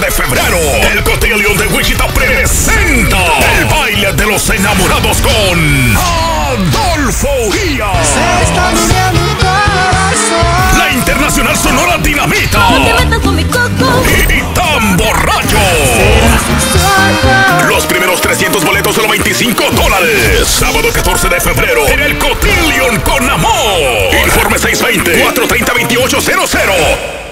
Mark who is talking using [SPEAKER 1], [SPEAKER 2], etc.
[SPEAKER 1] de febrero, el Cotillion de Wichita presenta el baile de los enamorados con Adolfo Díaz.
[SPEAKER 2] Se está muriendo mi corazón.
[SPEAKER 1] La Internacional Sonora Dinamita.
[SPEAKER 3] No te metas con mi coco.
[SPEAKER 1] Y Tamborrayo. Los primeros 300 boletos, solo $25. Sábado 14 de febrero en el Cotillion con amor. Informe 620-430-2800.